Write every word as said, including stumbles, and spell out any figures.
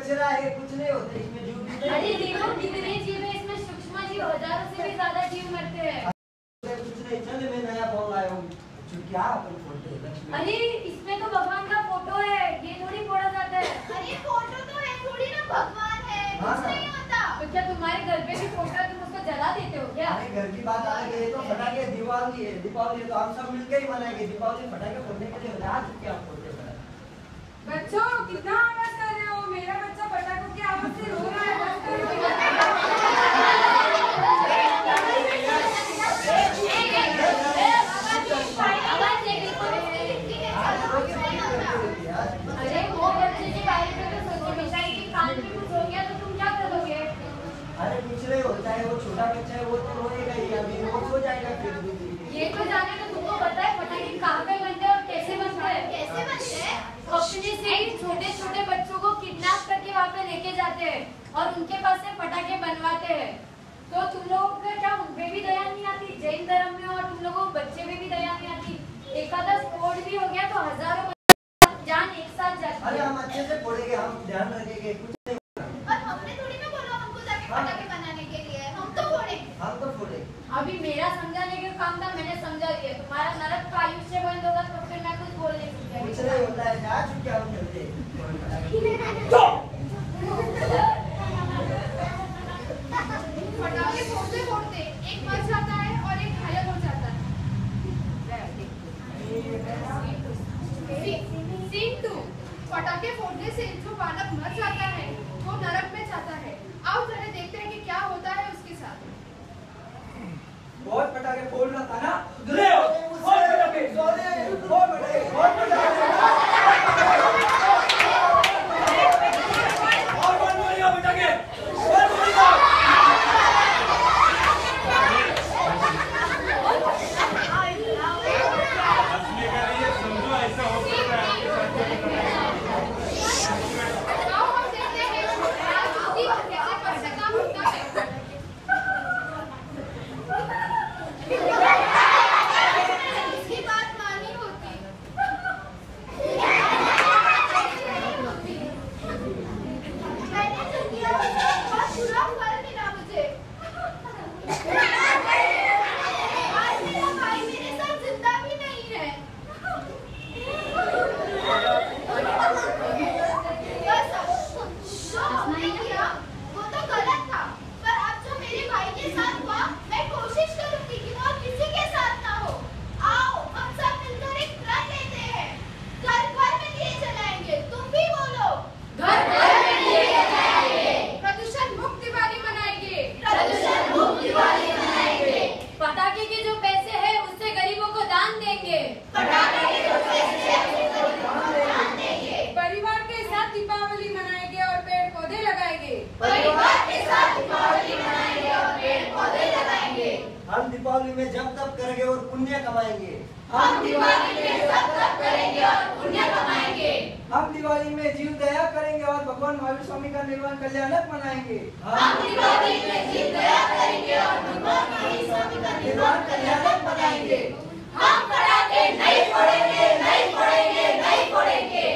कचरा है, कुछ नहीं होता इसमें जीव भी। अरे देखो कितने जीव है इसमें, सूक्ष्म जीव हजारों से भी ज्यादा जीव मरते हैं। कुछ नहीं, चल मैं नया फोन लाया हूँ। क्या अपन फोटो लक्ष्मी। अरे इसमें तो भगवान का फोटो है, ये थोड़ी फोड़ा जाता है। अरे फोटो तो है थोड़ी ना, भगवान है, कुछ नहीं होता। तो क्या तुम्हारे घर पे भी फोटो है, तुम उसको जला देते हो क्या? अरे घर की बात अलग है, तो फटाके दिवाली है, दीपावली तो हम सब मिलकर ही मनाएंगे। दीपावली फटाके फोड़ने के लिए आज क्या फोड़ते हैं? बच्चों कितना आवाज कर रहे हो? मेरा बच्चा पटाखों की आवाज से रो रहा है। अरे वो बच्चे के बारे में तो सोचो, बेचारे के कान में कुछ हो गया तो तुम क्या करोगे? अरे कुछ नहीं होता है, वो छोटा बच्चा है, वो तो रोएगा ही, अभी वो सो जाएगा फिर। ये तो जाने तो तुमको पता है पटाखे कहाँ पे बनते हैं और कैसे बनते हैं? कैसे बनते हैं? अपने से ही छोटे छोटे बच्चों को किडनैप करके वहाँ पे लेके जाते हैं और उनके पास से पटाखे बनवाते हैं। तो तुम लोगों को क्या उनपे भी दया नहीं आती? जैन धर्म में और तुम लोगों को बच्चे में भी दया नहीं आती? एकादा स्फोट भी हो गया तो हजारों जान एक साथ जाती है। अरे हम अच्छे से फोड़ेंगे, हम ध्यान रखेंगे, कुछ नहीं। और हमने थोड़ी ना बोला हमको जाके पटाखे बनाने के लिए, हम तो फोड़े। हम तो फोड़े। अभी मेरा समझाने का काम था, मैंने समझा दिया। तुम्हारा नरक का आयुष्य बंद होगा तो फिर मैं कुछ बोल नहीं सकती। कुछ नहीं होता है, जा चुके हम चलते। पटाखे फोड़ते फोड़ते एक मर जाता है और एक घायल हो जाता है। सीन टू, पटाखे फोड़ने से जो बालक मर जाता है वो नरक में जाता है। आओ जरा देखते हैं कि क्या होता है उसके साथ। बहुत पटाखे फोड़ रहा था ना, ले आओ, फोड़ पटाखे, फोड़ पटाखे, फोड़ पटाखे, और फोड़ बोलिए पटाखे, फोड़ बोलिए। हंसने का नहीं है, समझो ऐसा हो सकता है आपके साथ। आओ हम देखते हैं राजनीति कैसे कैसे काम होता है। इसकी बात मानी होती। मैंने जो किया बहुत बुरा फल मिला मुझे। आज मेरा भाई मेरे साथ जिंदा भी नहीं है। बस जो हमने किया वो तो गलत था, पर अब जो मेरे भाई के साथ हुआ मैं कोशिश करूंगी कि वो किसी के साथ ना हो। आओ हम सब मिलकर एक प्रण लेते हैं, घर घर में दिए जलाएंगे। तुम भी बोलो, घर घर में दिए जलाएंगे, प्रदूषण मुक्त दिवाली मनाएंगे, प्रदूषण मुक्त दिवाली मनाएंगे, पटाखे के जो पैसे हैं उससे गरीबों को दान देंगे, पटाखे के जो पैसे हैं उससे गरीबों को दान देंगे, परिवार के साथ दीपावली मनाएंगे और पेड़ पौधे लगाएंगे। परिवार के साथ दीपावली मनाएंगे और पेड़ पौधे लगाएंगे। हम दीपावली में जब तब करेंगे और पुण्य कमाएंगे। हम दिवाली में सब तब करेंगे और पुण्य कमाएंगे। हम दिवाली में जीव दया करेंगे और भगवान महावीर स्वामी का निर्वाण कल्याणक मनाएंगे। हम दिवाली में जीव दया करेंगे और भगवान महावीर स्वामी का निर्वाण कल्याणक मनाएंगे। हम पटाखे नहीं फोड़ेंगे, नहीं फोड़ेंगे, नहीं फोड़ेंगे।